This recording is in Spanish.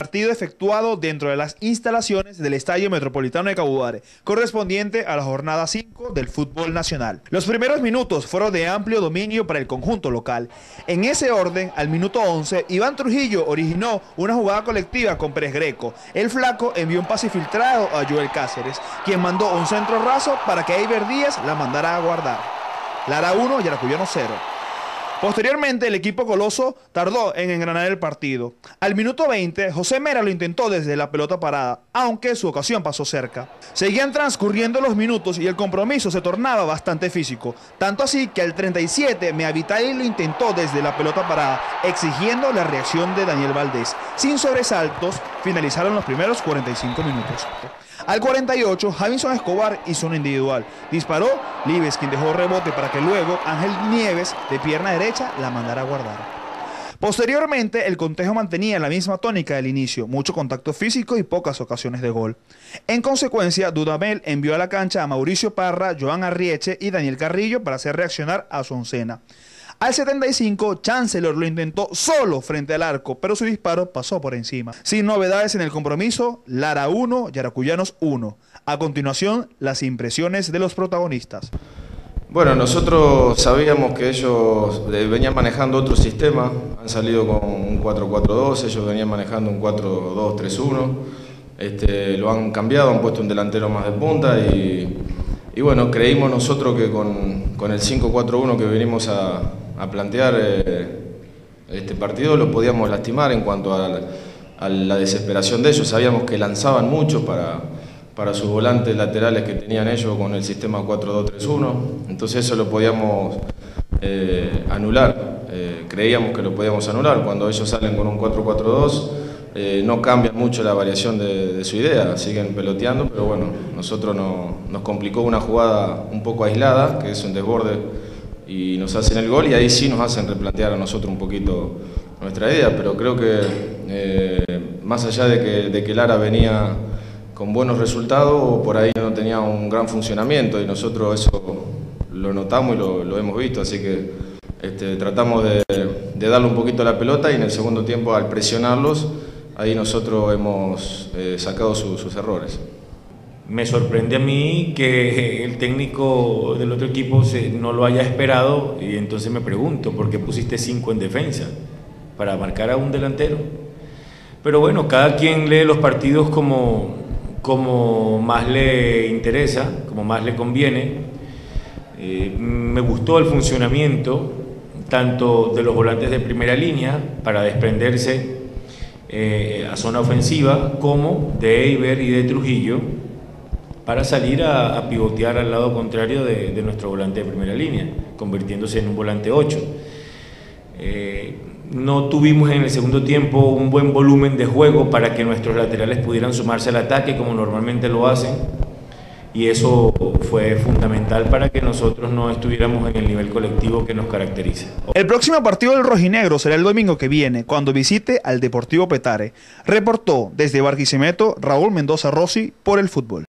Partido efectuado dentro de las instalaciones del Estadio Metropolitano de Cabudare, correspondiente a la jornada 5 del fútbol nacional. Los primeros minutos fueron de amplio dominio para el conjunto local. En ese orden, al minuto 11, Iván Trujillo originó una jugada colectiva con Pérez Greco. El flaco envió un pase filtrado a Joel Cáceres, quien mandó un centro raso para que Eiber Díaz la mandara a guardar. Lara 1, Yaracuyano 0. Posteriormente, el equipo coloso tardó en engranar el partido. Al minuto 20, José Mera lo intentó desde la pelota parada, aunque su ocasión pasó cerca. Seguían transcurriendo los minutos y el compromiso se tornaba bastante físico, tanto así que al 37, Meavitali lo intentó desde la pelota parada, exigiendo la reacción de Daniel Valdés. Sin sobresaltos, finalizaron los primeros 45 minutos. Al 48, Javinson Escobar hizo una individual. Disparó Libes, quien dejó rebote para que luego Ángel Nieves, de pierna derecha, la mandara a guardar. Posteriormente, el cotejo mantenía la misma tónica del inicio, mucho contacto físico y pocas ocasiones de gol. En consecuencia, Dudamel envió a la cancha a Mauricio Parra, Joan Arrieche y Daniel Carrillo para hacer reaccionar a su oncena. Al 75, Chancellor lo intentó solo frente al arco, pero su disparo pasó por encima. Sin novedades en el compromiso, Lara 1, Yaracuyanos 1. A continuación, las impresiones de los protagonistas. Bueno, nosotros sabíamos que ellos venían manejando otro sistema, han salido con un 4-4-2, ellos venían manejando un 4-2-3-1, lo han cambiado, han puesto un delantero más de punta y bueno, creímos nosotros que con el 5-4-1 que venimos a plantear este partido lo podíamos lastimar en cuanto a la desesperación de ellos. Sabíamos que lanzaban mucho para sus volantes laterales que tenían ellos con el sistema 4-2-3-1, entonces eso lo podíamos anular, creíamos que lo podíamos anular. Cuando ellos salen con un 4-4-2 no cambia mucho la variación de su idea, siguen peloteando, pero bueno, nosotros nos complicó una jugada un poco aislada, que es un desborde, y nos hacen el gol y ahí sí nos hacen replantear a nosotros un poquito nuestra idea, pero creo que más allá de que Lara venía con buenos resultados, por ahí no tenía un gran funcionamiento y nosotros eso lo notamos y lo hemos visto, así que tratamos de darle un poquito la pelota y en el segundo tiempo al presionarlos, ahí nosotros hemos sacado sus errores. Me sorprende a mí que el técnico del otro equipo no lo haya esperado y entonces me pregunto, ¿por qué pusiste 5 en defensa? ¿Para marcar a un delantero? Pero bueno, cada quien lee los partidos como más le interesa, como más le conviene. Me gustó el funcionamiento tanto de los volantes de primera línea para desprenderse a zona ofensiva, como de Eiber y de Trujillo para salir a pivotear al lado contrario de nuestro volante de primera línea, convirtiéndose en un volante 8. No tuvimos en el segundo tiempo un buen volumen de juego para que nuestros laterales pudieran sumarse al ataque como normalmente lo hacen, y eso fue fundamental para que nosotros no estuviéramos en el nivel colectivo que nos caracteriza. El próximo partido del rojinegro será el domingo que viene, cuando visite al Deportivo Petare. Reportó desde Barquisimeto Raúl Mendoza Rossi por El Fútbol.